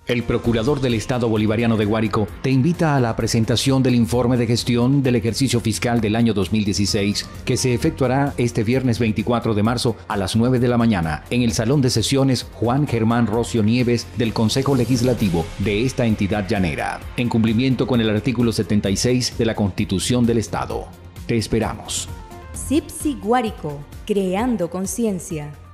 El Procurador del Estado Bolivariano de Guárico te invita a la presentación del informe de gestión del ejercicio fiscal del año 2016, que se efectuará este viernes 24 de marzo a las 9 de la mañana en el Salón de Sesiones Juan Germán Rocio Nieves del Consejo Legislativo de esta entidad llanera, en cumplimiento con el artículo 76 de la Constitución del Estado. Te esperamos. CIPSI Guárico, creando conciencia.